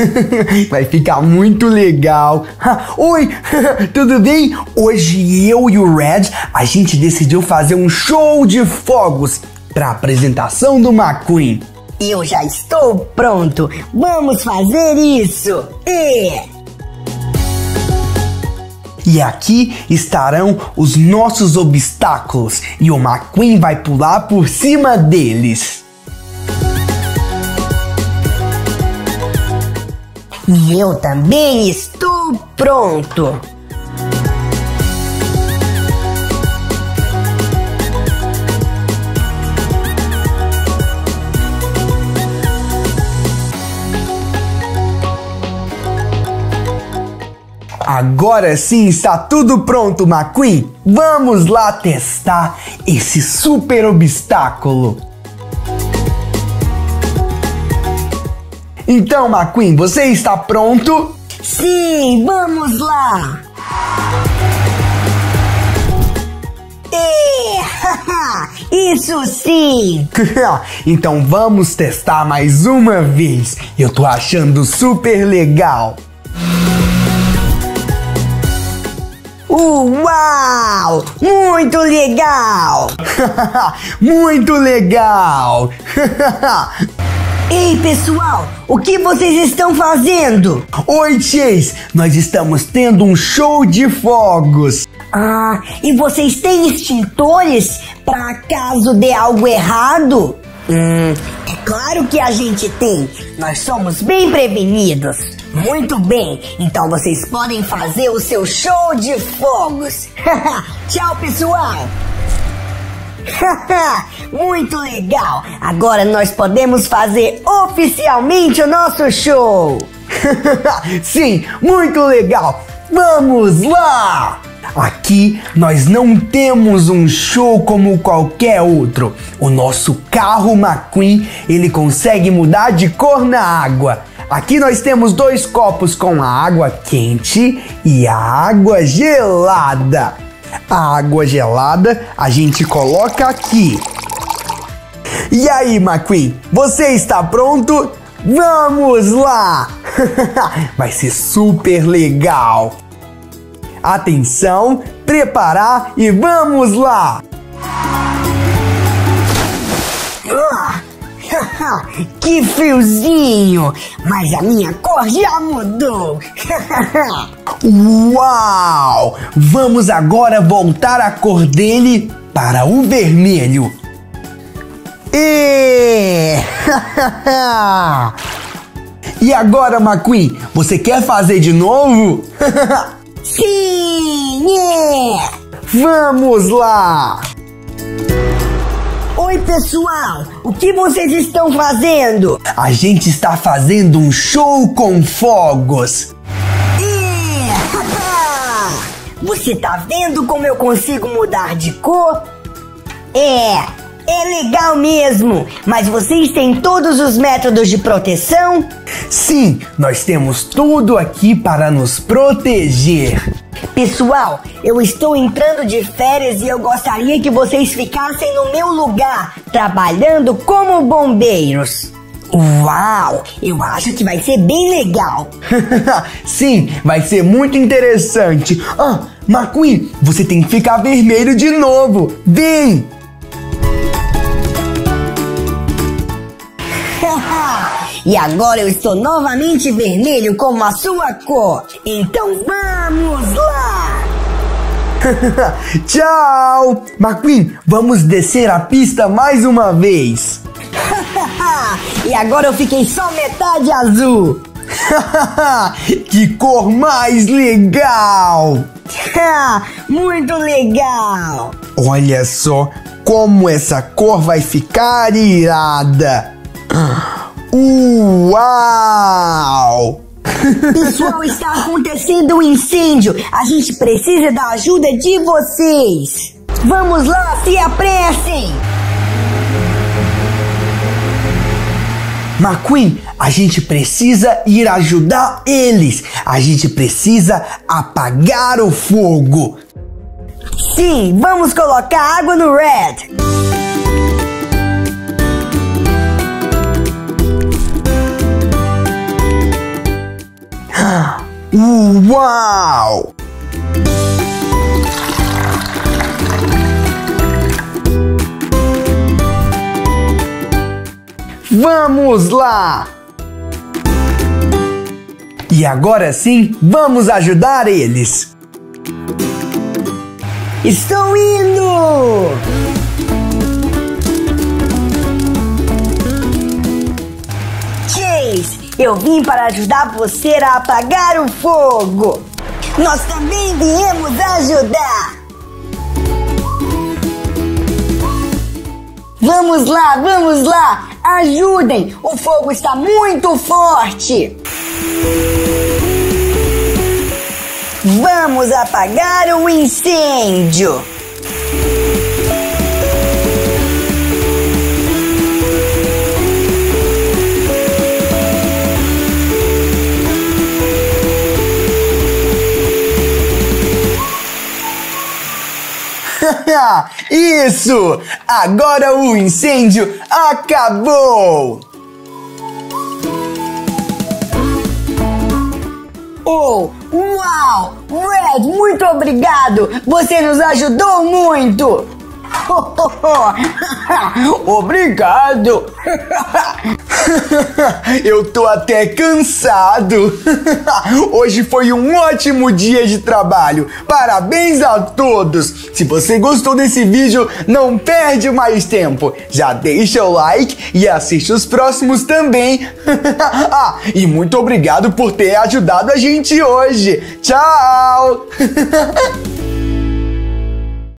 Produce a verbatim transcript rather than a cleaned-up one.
Vai ficar muito legal. Oi, tudo bem? Hoje eu e o Red, a gente decidiu fazer um show de fogos para a apresentação do McQueen. Eu já estou pronto. Vamos fazer isso. É. E aqui estarão os nossos obstáculos e o McQueen vai pular por cima deles. E eu também estou pronto. Agora sim está tudo pronto, McQueen. Vamos lá testar esse super obstáculo. Então, McQueen, você está pronto? Sim, vamos lá. É, isso sim. Então vamos testar mais uma vez. Eu tô achando super legal. Uau! Muito legal! Muito legal! Ei, pessoal, o que vocês estão fazendo? Oi, Chase, nós estamos tendo um show de fogos. Ah, e vocês têm extintores para caso dê algo errado? Hum, é claro que a gente tem. Nós somos bem prevenidos. Muito bem, então vocês podem fazer o seu show de fogos. Tchau, pessoal. Muito legal. Agora nós podemos fazer oficialmente o nosso show. Sim, muito legal. Vamos lá! Aqui nós não temos um show como qualquer outro. O nosso carro McQueen, ele consegue mudar de cor na água. Aqui nós temos dois copos com a água quente e a água gelada. A água gelada a gente coloca aqui. E aí, McQueen, você está pronto? Vamos lá! Vai ser super legal! Atenção, preparar e vamos lá! Que friozinho! Mas a minha cor já mudou! Uau! Vamos agora voltar a cor dele para o vermelho. E... e agora, McQueen, você quer fazer de novo? Sim! Yeah. Vamos lá! Oi, pessoal! O que vocês estão fazendo? A gente está fazendo um show com fogos. É. Você tá vendo como eu consigo mudar de cor? É, é legal mesmo. Mas vocês têm todos os métodos de proteção? Sim, nós temos tudo aqui para nos proteger. Pessoal, eu estou entrando de férias e eu gostaria que vocês ficassem no meu lugar, trabalhando como bombeiros. Uau, eu acho que vai ser bem legal. Sim, vai ser muito interessante. Ah, McQueen, você tem que ficar vermelho de novo. Vem! E agora eu estou novamente vermelho como a sua cor. Então vamos lá! Tchau! McQueen, vamos descer a pista mais uma vez. E agora eu fiquei só metade azul. Que cor mais legal! Muito legal! Olha só como essa cor vai ficar irada! Uau! Pessoal, está acontecendo um incêndio. A gente precisa da ajuda de vocês. Vamos lá, se apressem! McQueen, a gente precisa ir ajudar eles. A gente precisa apagar o fogo. Sim, vamos colocar água no Red. Uau! Vamos lá! E agora sim, vamos ajudar eles! Estou indo! Chase, eu vim para ajudar você a apagar o fogo! Nós também viemos ajudar! Vamos lá, vamos lá! Ajudem! O fogo está muito forte! Vamos apagar o incêndio! Isso! Agora o incêndio acabou! Oh, uau! Red, muito obrigado! Você nos ajudou muito! Obrigado! Eu tô até cansado! Hoje foi um ótimo dia de trabalho! Parabéns a todos! Se você gostou desse vídeo, não perde mais tempo! Já deixa o like e assiste os próximos também! Ah, e muito obrigado por ter ajudado a gente hoje! Tchau!